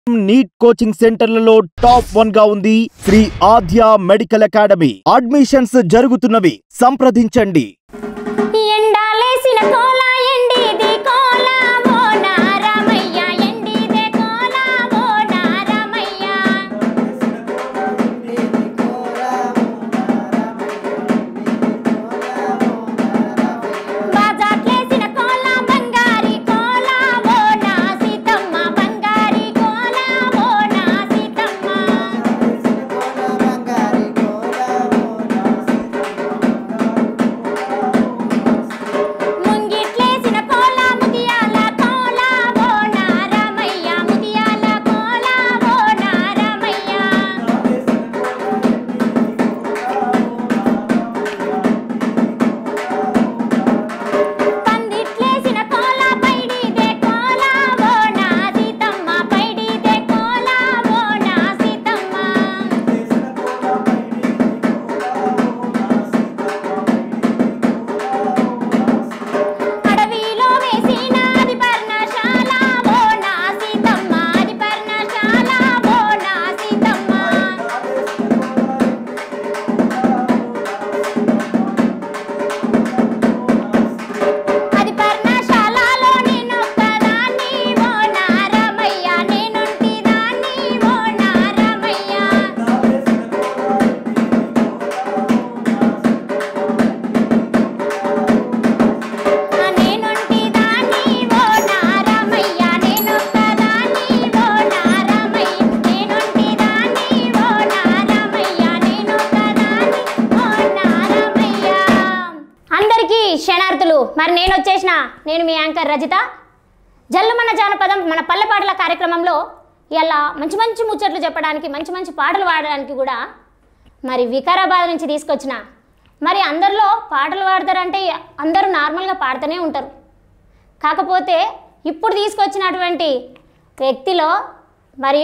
NEET coaching సెంటర్లలో top 1 గా ఉంది Shri Aadya medical academy. Admissions జరుగుతున్నవి. సంప్రదించండి. మరి నేను మీ యాంకర్ రజిత. జల్లుమన్న జానపదం మన పల్లె పాటల కార్యక్రమంలో ఇలా మంచి మంచి ముచ్చట్లు చెప్పడానికి, మంచి మంచి పాటలు పాడడానికి కూడా మరి వికారాబాద్ నుంచి తీసుకొచ్చిన. మరి అందరిలో పాటలు పాడతారంటే అందరూ నార్మల్గా పాడుతూనే ఉంటారు. కాకపోతే ఇప్పుడు తీసుకొచ్చినటువంటి వ్యక్తిలో మరి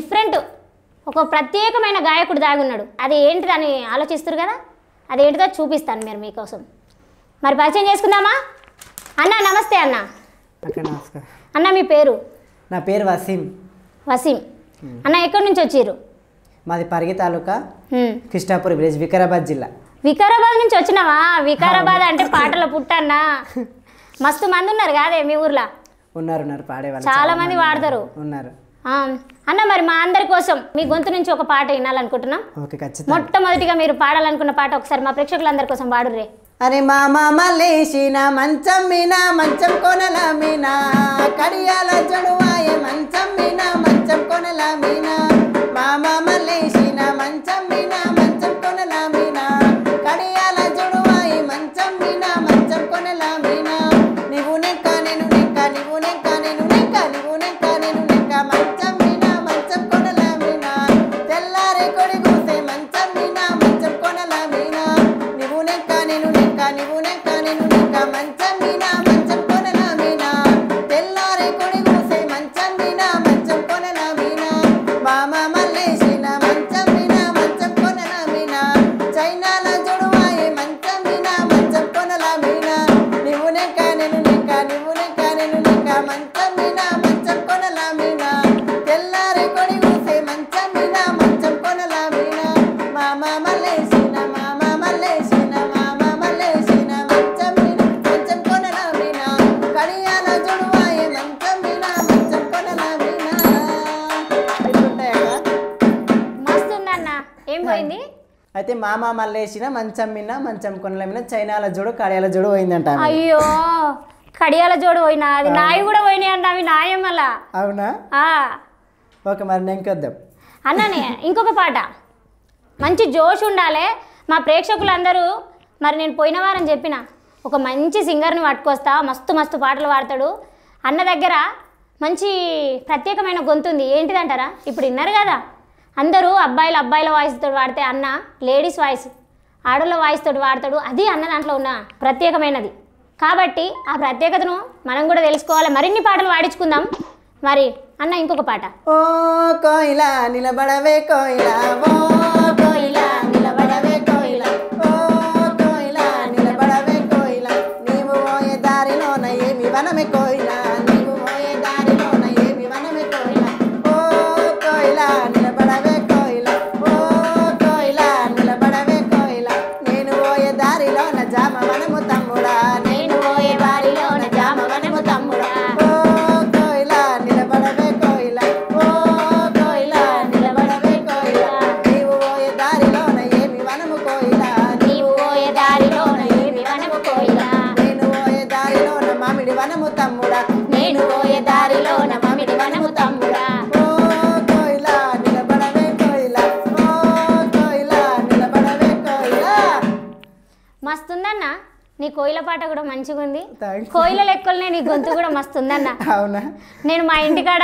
ఒక ప్రత్యేకమైన గాయకుడు దాగున్నాడు. అది ఏంటిదని ఆలోచిస్తారు కదా, అదేంటిదో చూపిస్తాను మీరు మీకోసం. మరి పరిచయం చేసుకుందామా? అన్న నమస్తే. అన్న నమస్కారం. అన్న మీ పేరు? నా పేరు వసీం. వసీం అన్న ఎక్కడి నుంచి వచ్చారు? మాది పరిగి తాలూకా, కృష్ణాపూర్ విలేజ్, వికారాబాద్ జిల్లా. వికారాబాద్ నుంచి వచ్చినావా? వికారాబాద్ అంటే పాటల పుట్టన్నా. మస్తు మంది ఉన్నారు కాదే మీ ఊర్లో? ఉన్నారు పాడేవాళ్ళు చాలా మంది పాడతారు. ఉన్నారు అన్న. మరి మా అందరి కోసం మీ గొంతు నుంచి ఒక పాట వినాలనుకుంటున్నాం. ఓకే, ఖచ్చితంగా. మొట్టమొదటిగా మీరు పాడాలనుకున్న పాట ఒకసారి మా ప్రేక్షకులందరి కోసం పాడురే. అరే మామ లేచిన మంచం మీనా, మంచం కొనల మీనా, కడియాల జడువాయే మంచం మీనా, మంచం కొనల మీనా. మామ లేచిన మంచం మీనా, మంచం కొనల మీనా, కడియాల జడువాయే మంచం మీనా, మంచం కొనల మీనా. నీవు నెక్క నేను నెక్క, నీవు నెక్క నేను నెక్క, నీవు నెక్క నేను నెక్క, మంచం మీనా, మంచం కొనల మీనా. తెల్లారే కొడి కూసే మంచం మీనా, మంచం కొనల మీనా. నీవు నెక్క నేను నెక్క, నీవు నెక్క నేను నెక్క, మంచం మీనా, మంచం కొనల మీనా. తెల్లారే కొడి కూసే మంచం మీనా, మంచం కొనల మీనా. మామ లేచిన మంచం మీనా, మంచం కొనల మీనా, చైనాల జొడువాయే మంచం మీనా, మంచం కొనల మీనా. నీవు నెక్క నేను నెక్క, నీవు నెక్క నేను నెక్క, మంచం మీనా, మంచం కొనల మీనా. తెల్లారే కొడి కూసే మంచం మీనా, మంచం కొనల మీనా. మామ లేచిన, మామ లేచిన, మామ లేచిన మంచం మీనా, మంచం కొనల మీనా, కడియాల జొడువాయే మంచం మీనా, మంచం కొనల మీనా. మస్తుందన్న. ఏం పోయింది? అయితే మామ మల్లేసిన మంచం మిన్న, మంచం కొనల మీద, చైనాల జోడు కడియాల జోడు పోయిందంట. అయ్యో, కడియాల జోడు పోయినా, అది నాయి కూడా పోయినాయి అంట. అవి నాయం అలా. అవునా? ఓకే, మరి నెంకొద్దాం అన్ననే. ఇంకొక పాట మంచి జోష్ ఉండాలి. మా ప్రేక్షకులందరూ మరి నేను పోయిన వారం చెప్పిన ఒక మంచి సింగర్ని పట్టుకొస్తా, మస్తు మస్తు పాటలు పాడతాడు అన్న దగ్గర. మంచి ప్రత్యేకమైన గొంతు ఉంది. ఏంటిదంటారా? ఇప్పుడు విన్నారు కదా, అందరూ అబ్బాయిల వాయిస్ తోటి వాడితే అన్న లేడీస్ వాయిస్, ఆడోళ్ళ వాయిస్ తోటి వాడతాడు. అది అన్న దాంట్లో ఉన్న ప్రత్యేకమైనది. కాబట్టి ఆ ప్రత్యేకతను మనం కూడా తెలుసుకోవాలి. మరిన్ని పాటలు పాడించుకుందాం. మరి అన్న ఇంకొక పాట. ఓ కోయిలా నిలబడవే కోయిలా, ఓ కోయిలా నిలబడవే కోయిలా, ఓ కోయిలా నిలబడవే కోయిలా. నీవు పోయే దారిలోన ఏమి వనమే కోయిలా, నీవు పోయే దారిలోన ఏమి వనమే కోయిలా. ఓ నీ కోయిల పాట కూడా మంచిగా ఉంది. Thanks. కోయిల లెక్కలనే నీ గొంతు కూడా మస్తు ఉందన్న. అవునా? నేను మా ఇంటికాడ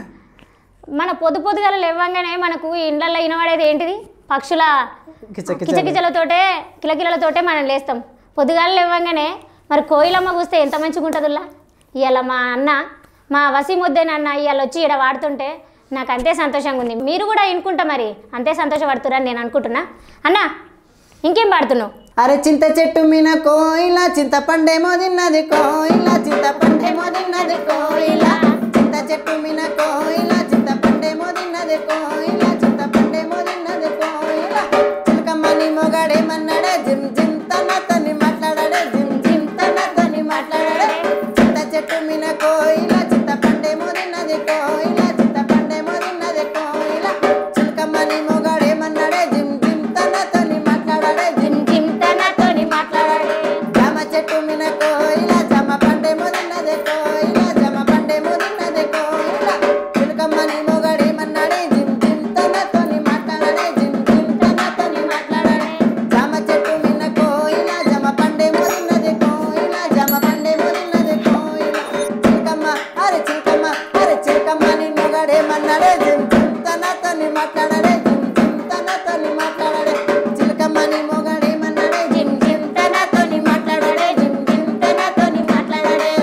మన పొద్దుగాల లేవంగానే మనకు ఇండ్లలో వినబడేది ఏంటిది? పక్షుల కిచకిచలతోటే కిలకిలతోటే మనం లేస్తాం. పొద్దుగాల లేవంగానే మరి కోయిలమ్మ కూస్తే ఎంత మంచిగా ఉంటుందిలా. ఇవాళ మా అన్న మా వసీముద్దెనన్న ఇవాళ వచ్చి ఇక్కడ వాడుతుంటే నాకు అంతే సంతోషంగా ఉంది. మీరు కూడా వినుకుంటా మరి అంతే సంతోషపడుతున్నారని నేను అనుకుంటున్నా. అన్న ఇంకేం పాడుతున్నావు? అరే చింత చెట్టు మీన కోయిల చింతపండేమో తిన్నది కోయిల చింతపండేమో తిన్నది కోయిల చింత చెట్టు మీన కోయిల చింతపండేమో తిన్నది కోయిల చింతపండేమో తిన్నది కోయిల చిలకమ్మని మొగాడేమన్నాడే జిమ్ జిమ్ తనతోని మాట్లాడాడే జిమ్ జిమ్ తనతోని మాట్లాడాడే చింత చెట్టు మీన కోయిల చింతపండేమో తిన్నది కోయిల చింతపండేమో తిన్నది కోయిల చిలకమ్మని మొగాడేమన్నాడే జిమ్ జిమ్ తనతోని మాట్లాడాడే జిమ్ జిమ్ తనతోని మాట్లాడాడే జామ చెట్టు మీన కోయిల జామ పండేమో తిన్నది కోయిల జామ పండేమో తిన్నది కోయిల చిలకమ్మని మొగాడేమన్నాడే జిమ్ జిమ్ తనతోని మాట్లాడాడే జిమ్ జిమ్ తనతోని మాట్లాడాడే జామ చెట్టు మీన కోయిల జామ పండేమో తిన్నది కోయిల జామ పండేమో తిన్నది కోయిల చిలకమ్మ అరే చిలకమ్మని మొగాడేమన్నాడే జిమ్ జిమ్ తనతోని మాట్లాడాడే జిమ్ జిమ్ తనతోని మాట్లాడాడే చిలకమ్మని మొగాడేమన్నాడే జిమ్ జిమ్ తనతోని మాట్లాడాడే జిమ్ జిమ్ తనతోని మాట్లాడాడే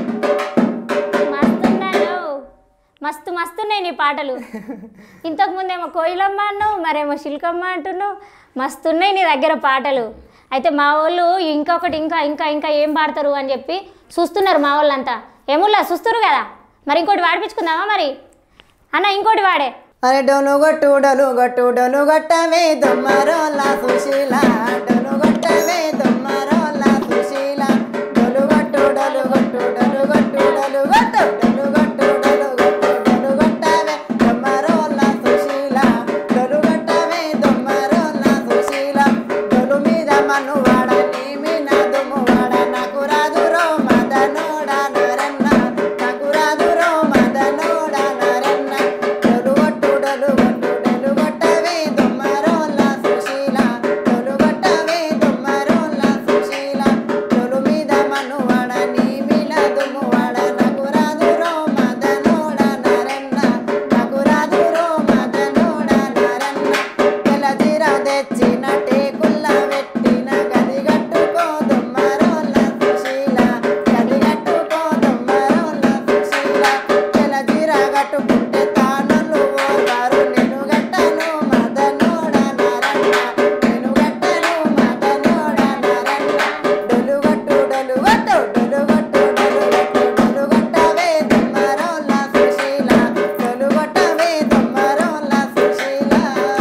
మస్తున్నాను మస్తున్నాయి నీ పాటలు. ఇంతకుముందేమో కోయిలమ్మ అన్నావు, మరేమో శిల్కమ్మ అంటున్నావు. మస్తున్నాయి నీ దగ్గర పాటలు. అయితే మా వాళ్ళు ఇంకొకటి ఇంకా ఇంకా ఇంకా ఏం పాడతారు అని చెప్పి చూస్తున్నారు మా వాళ్ళంతా. ఏముల్లా చూస్తున్నారు కదా, మరి ఇంకోటి వాడిపించుకుందామా మరి అన్న? ఇంకోటి వాడే. అరే డోలు గొట్టు డోలు గొట్టు డోలు గొట్టవే దొమ్మరోలా సుశీల డోలు గొట్టవే దొమ్మరోలా సుశీల డోలు గొట్టు డోలు గొట్టు డోలు గొట్టు డోలు గొట్టు డోలు గొట్టు డోలు గొట్టు డోలు గొట్టవే దొమ్మరోలా సుశీల డోలు గొట్టవే దొమ్మరోలా సుశీల డోలు మీద మను వాడ నీ మీద దుమ్ము వాడ నాకు రాదురో మదనోడ నరన్న నాకు రాదురో మదనోడ నరన్న డోలు గొట్టు డోలు గొట్టు డోలు గొట్టవే దొమ్మరోలా సుశీల డోలు గొట్టవే దొమ్మరోలా సుశీల డోలు మీద మను వాడ నీ మీద దుమ్ము వాడ నాకు రాదురో మదనోడ నరన్న నాకు రాదురో మదనోడ నరన్న తెలజీర తెచ్చిన టేకుల్ల పెట్టిన గది గట్టుకో దొమ్మరోలా సుశీల గది గట్టుకో దొమ్మరోలా సుశీల తెలజీర గట్టుకుంటే తానలు ఓదారు నేను గట్టను మదనోడ నరన్న నేను గట్టను మదనోడ నరన్న డొలు గట్టు డొలు గట్టు డొలు గట్టు డొలు గట్టు డొలు గట్టవే దొమ్మరోలా సుశీల డొలు గట్టవే దొమ్మరోలా సుశీల.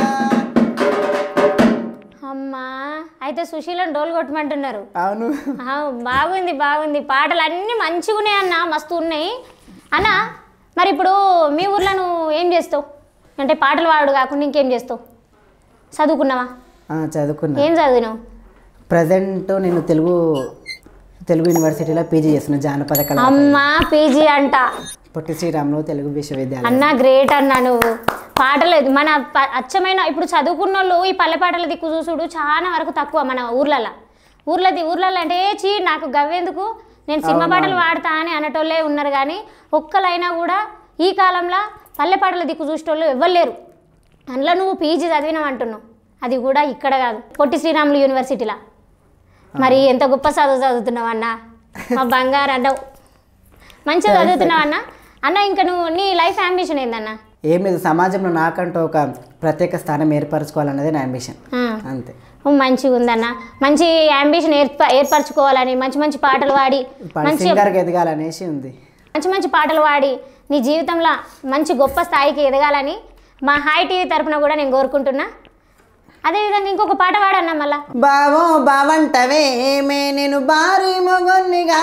అమ్మా అయితే సుశీలను డోలు కొట్టమంటున్నారు. అవును బాగుంది బాగుంది, పాటలు అన్నీ మంచిగా ఉన్నాయి అన్న, మస్తు ఉన్నాయి అన్న. మరి ఇప్పుడు మీ ఊర్లో నువ్వు ఏం చేస్తావు? అంటే పాటలు పాడు కాకుండా ఇంకేం చేస్తావు? చదువుకున్నావా? చదువుకున్నా. ఏం చదివినావు? ప్రజెంట్ నేను తెలుగు యూనివర్సిటీలో పీజీ చేస్తున్నా జానపద కళ. అమ్మా పీజీ అంట. పొట్టి శ్రీరాములు తెలుగు విశ్వవిద్యాలయం. అన్న గ్రేట్ అన్న నువ్వు. పాటలు మన అచ్చమైన ఇప్పుడు చదువుకున్న వాళ్ళు ఈ పల్లె పాటల దిక్కు చూసుడు చాలా వరకు తక్కువ మన ఊర్లలో అంటే నాకు గవ్వెందుకు నేను సినిమా పాటలు పాడతా అని అనేటోళ్ళే ఉన్నారు. కానీ ఒక్కలైనా కూడా ఈ కాలంలో పల్లె పాటల దిక్కు చూసేటోళ్ళు ఎవ్వరు లేరు. అందులో నువ్వు పీజీ చదివినావు అంటున్నావు, అది కూడా ఇక్కడ కాదు పొట్టి శ్రీరాములు యూనివర్సిటీలో. మరి ఎంత గొప్ప చదువుతున్నావు అన్న, మా బంగారు అన్నావు, మంచిగా చదువుతున్నావు అన్న. అన్న ఇంకా నువ్వు నీ లైఫ్ అంబిషన్ ఏందన్నా? ఏం లేదు, సమాజంలో నాకంటూ ఒక ప్రత్యేక స్థానం ఏర్పరచుకోవాలన్నది నా అంబిషన్ అంతే. మంచిగా ఉందన్న, మంచి అంబిషన్ ఏర్పరచుకోవాలని, మంచి మంచి పాటలు పాడి మంచి ఎదగాలనేసి ఉంది. మంచి పాటలు పాడి నీ జీవితంలో మంచి గొప్ప స్థాయికి ఎదగాలని మా హాయ్ టీవీ తరఫున కూడా నేను కోరుకుంటున్నా. అదేవిధంగా ఇంకొక పాట పాడన్నా మళ్ళా. బావో బావంటవే మే నేను భారీ మొగొన్నిగా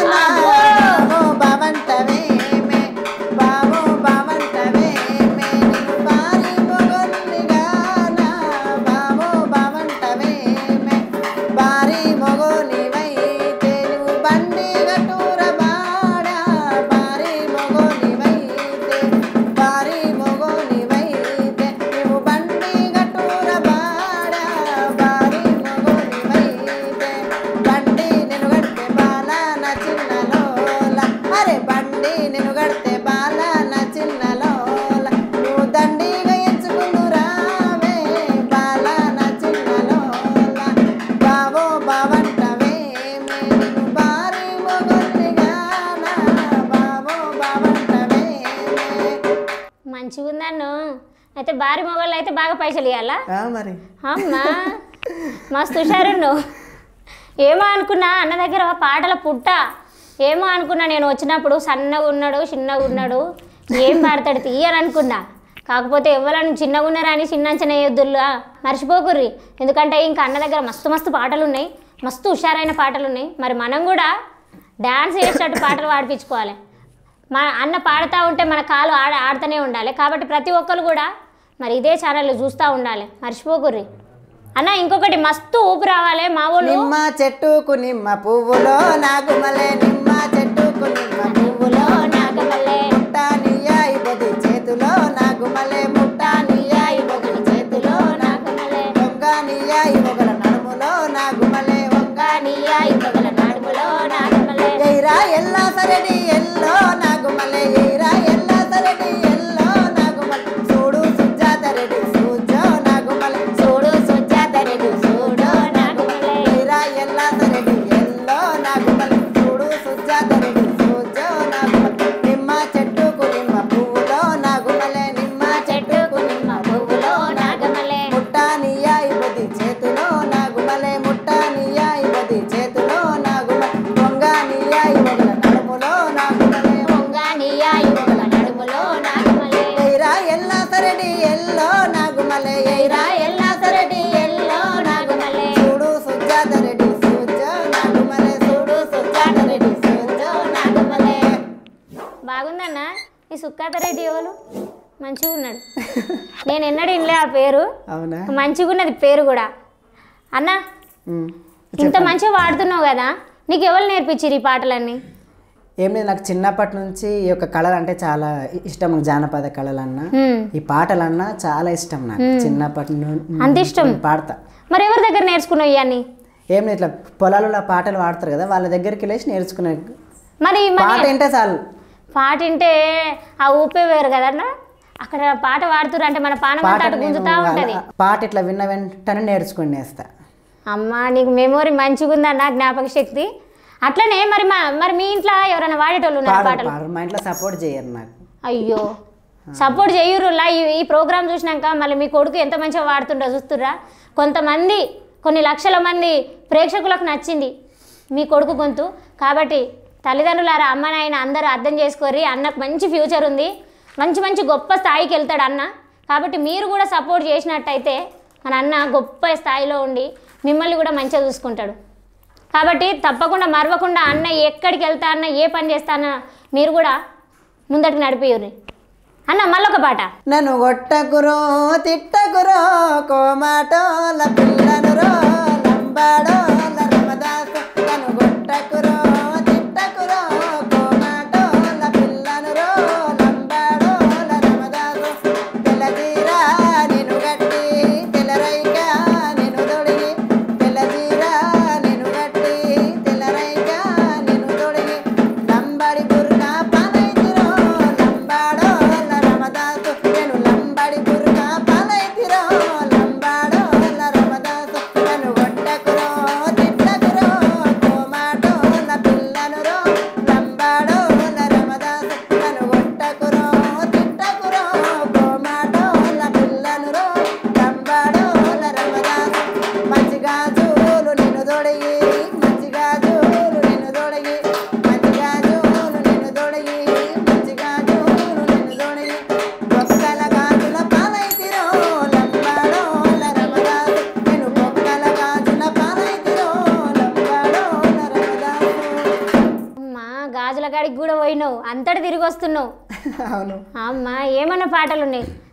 బావంటవే మే బావో బావంటవే మే నేను భారీ మొగొన్నిగా బావో బావంటవే మే భారీ మొగోనివైతే నువ్వు బండి గటూర బాడ భారీ మొగోనివైతే భారీ మొగోనివైతే నువ్వు బండి గటూర బాడ భారీ మొగోనివైతే బండి నేను అయితే భారీ మొగళ్ళు అయితే బాగా పైసలు ఇవ్వాలా? మరి అమ్మా మస్తు హుషారు నువ్వు. ఏమో అనుకున్నా అన్న దగ్గర పాటల పుట్ట, ఏమో అనుకున్నా నేను వచ్చినప్పుడు సన్నగా ఉన్నాడు చిన్నగా ఉన్నాడు ఏం పాడతాడు తీయని అనుకున్నా. కాకపోతే ఎవరైనా చిన్నగా ఉన్నారని చిన్న అంచనా వేయొద్దులా, మర్చిపోకుర్రి. ఎందుకంటే ఇంకా అన్న దగ్గర మస్తు మస్తు పాటలు ఉన్నాయి, మస్తు హుషారైన పాటలు ఉన్నాయి. మరి మనం కూడా డ్యాన్స్ చేసేటట్టు పాటలు పాడిపించుకోవాలి. మా అన్న పాడుతూ ఉంటే మన కాలు ఆడుతూనే ఉండాలి. కాబట్టి ప్రతి ఒక్కరు కూడా మరి ఇదే ఛానల్ చూస్తూ ఉండాలి, మర్చిపోకుర్రి. అన్న ఇంకొకటి మస్తు ఊపు రావాలి మా ఊళ్ళో. నిమ్మ చెట్టుకు నిమ్మ పువ్వులో నాగుమలే, నిమ్మ చెట్టుకు నిమ్మ పువ్వులో నాగమల్లె, ముట్టానియాయి బొది చేతిలో నాగుమలే, ముట్టానియాయి బొది చేతిలో నాగమల్లె, వంగానియాయి మొగల నడుములో నాగుమలే, వంగానియాయి మొగల నడుములో నాగమల్లె. ఎయిరా ఎల్లా సరడి ఎల్లో నాగుమలే, ఎయిరా ఎల్లా సరడి ఎల్లో నాగుమలే, చూడు సుజాత రెడ్డి సూజో నాగుమలే, చూడు సుజాత రెడ్డి చూడు నాగమల్లె, ఎయిరా ఎల్లా సరడి ఎల్లో నాగుమలే, చూడు సుజాత రెడ్డి సూజో నాగుమలే, నిమ్మ చెట్టుకు నిమ్మ పువ్వులో నాగుమలే, నిమ్మ చెట్టుకు నిమ్మ పువ్వులో నాగమల్లె, ముట్టానియాయి బొది చేతిలో నాగుమలే, ముట్టానియాయి బొది చేతిలో నాగుమలే, వంగానియాయి మొగల నడుములో నాగుమలే, వంగానియాయి మొగల నడుములో నాగమల్లె, ఎయిరా ఎల్లా సరడి ఎల్లో నాగుమలే, ఎయిరా ఎల్లా సరడి ఎల్లో నాగమల్లె, చూడు సుజాత రెడ్డి సూజో నాగుమలే, చూడు సుజాత రెడ్డి సూజో నాగుమలే. బాగుందన్న ఈ సుక్కాత రెడ్డి ఎవరు? మంచిగా ఉన్నాడు. నేను ఎన్నడూ వినలే ఆ పేరు, అవునా? మంచిగా ఉన్నది పేరు కూడా. అన్న ఇంత మంచిగా పాడుతున్నావు కదా, నీకు ఎవరు నేర్పించిరు ఈ పాటలన్నీ? ఏం లేదు, నాకు చిన్నప్పటి నుంచి ఈ యొక్క కళలు అంటే చాలా ఇష్టం. జానపద కళలన్నా ఈ పాటలన్నా చాలా ఇష్టం. నాకు చిన్నప్పటి అంత ఇష్టం? పాడతా. మరి ఎవరి దగ్గర నేర్చుకున్నావు ఇవన్నీ? ఏం లేదు, ఇట్లా పొలాలలో పాటలు పాడతారు కదా, వాళ్ళ దగ్గరికి వెళ్ళేసి నేర్చుకునే. మరి పాట అంటే చాలు, పాట వింటే ఆ ఊపే వేరు కదన్నా. అక్కడ పాట పాడుతురు అంటే మన పానం అంతా అటు గుంజుతా ఉంటది. పాట ఇట్లా విన్న వెంటనే నేర్చుకుని వేస్తా. అమ్మా నీకు మెమొరీ మంచిగా ఉందన్న, జ్ఞాపక శక్తి. అట్లనే మరి మీ ఇంట్లో ఎవరైనా వాడేటోళ్ళు ఉన్నారు పాటలు? మా ఇంట్లో సపోర్ట్ చేయరు నాకు. అయ్యో సపోర్ట్ చెయ్యురులా. ఈ ప్రోగ్రామ్ చూసినాక మళ్ళీ మీ కొడుకు ఎంత మంచిగా వాడుతుండో చూస్తుర్రా. కొంతమంది కొన్ని లక్షల మంది ప్రేక్షకులకు నచ్చింది మీ కొడుకు గొంతు. కాబట్టి తల్లిదండ్రులారా, అమ్మ నాయన అందరూ అర్థం చేసుకోర్రి. అన్నకు మంచి ఫ్యూచర్ ఉంది, మంచి మంచి గొప్ప స్థాయికి వెళ్తాడు అన్న. కాబట్టి మీరు కూడా సపోర్ట్ చేసినట్టయితే మన అన్న గొప్ప స్థాయిలో ఉండి మిమ్మల్ని కూడా మంచిగా చూసుకుంటాడు. కాబట్టి తప్పకుండా మరవకుండా అన్న ఎక్కడికి వెళ్తా అన్న ఏ పని చేస్తానో మీరు కూడా ముందటికి నడిపియుర్రి. అన్న మళ్ళొక పాట. నన్ను కొట్టకురో తిట్టకురో కోమాటోల పిల్లనురో లంబాడోల రమదాసు, నన్ను కొట్టకురో తిట్టకురో కోమాటోల పిల్లనురో లంబాడోల రమదాసు, తెల్లజీరా నిన్ను గట్టి తెల్లరైక నిన్ను తొడిగి, తెల్లజీరా నిన్ను గట్టి తెల్లరైక నిన్ను తొడిగి, లంబడి బుర్కా పాలైతిరో లంబాడోల రమదాసు, నేను లంబడి బుర్కా పాలైతిరో లంబాడోల రమదాసు, నన్ను కొట్టకురో తిట్టకురో కోమాటోల పిల్లనురో లంబాడోల రమదాసు, నన్ను కొట్టకురో తిట్టకురో కోమాటోల పిల్లనురో లంబాడోల రమదాసు, మంచిగా జూలు నిన్ను తొడిగి, మంచిగా జూలు నిన్ను తొడిగి, మంచిగా జూలు నిన్ను తొడిగి, మంచిగా జూలు నిన్ను తొడిగి, బొక్కల గాజుల పాలైతిరో లంబాడోల రమదాసు, నేను బొక్కల గాజుల పాలైతిరో లంబాడోల రమదాసు. అమ్మా గాజుల కాడికి కూడా పోయినావు, అంతటి తిరిగి వస్తున్నావు. అవును. అమ్మా ఏమన్నా పాటలు ఉన్నాయి?